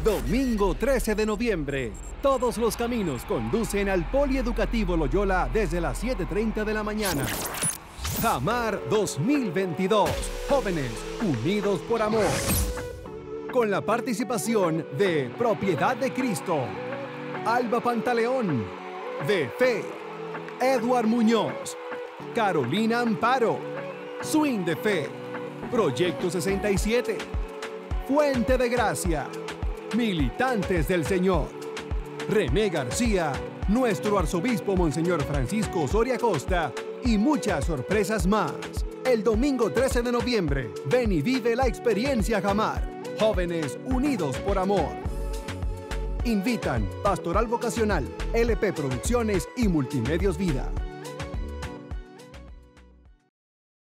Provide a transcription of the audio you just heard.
Domingo 13 de noviembre. Todos los caminos conducen al Polieducativo Loyola desde las 7:30 de la mañana. Jamar 2022. Jóvenes unidos por amor. Con la participación de Propiedad de Cristo, Alba Pantaleón, De Fe, Edward Muñoz, Carolina Amparo, Swing de Fe, Proyecto 67, Fuente de Gracia, Militantes del Señor, René García, nuestro arzobispo Monseñor Francisco Osorio Acosta y muchas sorpresas más. El domingo 13 de noviembre, ven y vive la experiencia Jamar. Jóvenes unidos por amor. Invitan Pastoral Vocacional, LP Producciones y Multimedios Vida.